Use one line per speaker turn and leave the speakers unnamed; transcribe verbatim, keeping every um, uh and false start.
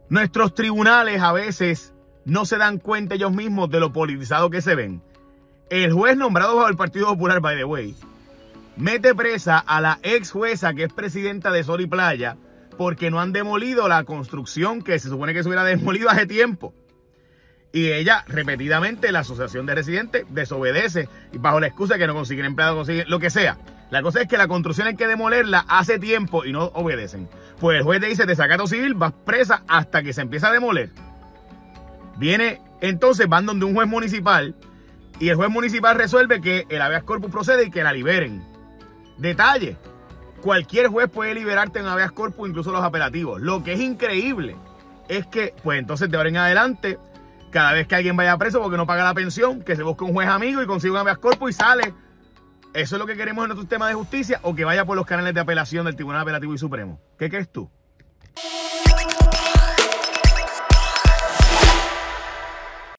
Nuestros tribunales a veces no se dan cuenta ellos mismos de lo politizado que se ven. El juez nombrado bajo el Partido Popular, by the way, mete presa a la ex jueza que es presidenta de Sol y Playa porque no han demolido la construcción que se supone que se hubiera demolido hace tiempo. Y ella, repetidamente, la Asociación de Residentes desobedece y bajo la excusa de que no consiguen empleados, consiguen lo que sea. La cosa es que la construcción hay que demolerla hace tiempo y no obedecen. Pues el juez te dice, desacato civil, vas presa hasta que se empieza a demoler. Viene, entonces van donde un juez municipal y el juez municipal resuelve que el habeas corpus procede y que la liberen. Detalle, cualquier juez puede liberarte en habeas corpus, incluso los apelativos. Lo que es increíble es que, pues entonces de ahora en adelante, cada vez que alguien vaya preso porque no paga la pensión, que se busque un juez amigo y consiga un habeas corpus y sale. ¿Eso es lo que queremos en nuestro sistema de justicia o que vaya por los canales de apelación del Tribunal Apelativo y Supremo? ¿Qué crees tú?